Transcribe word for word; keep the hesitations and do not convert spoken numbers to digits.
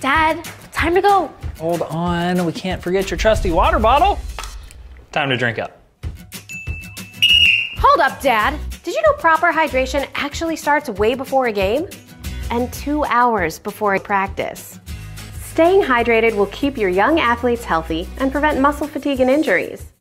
Dad, time to go. Hold on, we can't forget your trusty water bottle. Time to drink up. Hold up, Dad. Did you know proper hydration actually starts way before a game? And two hours before a practice. Staying hydrated will keep your young athletes healthy and prevent muscle fatigue and injuries.